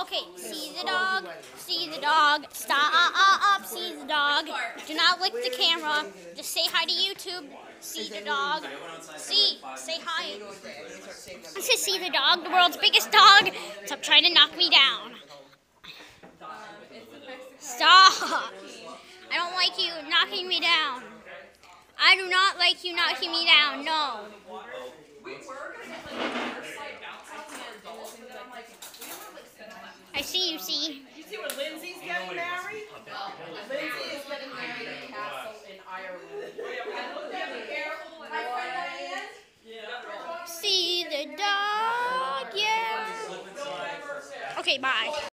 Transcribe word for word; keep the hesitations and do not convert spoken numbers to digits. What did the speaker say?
Okay, see the dog, see the dog, stop, see the dog. Do not lick the camera. Just say hi to YouTube. See the dog. See, say hi. I said see the dog, the world's biggest dog. Stop trying to knock me down. Stop. I don't like you knocking me down. I do not like you knocking me down, no. I see you, see. You see where Lindsay's getting married? Lindsay is getting married at a castle in Ireland. See the dog, yeah. Okay, bye.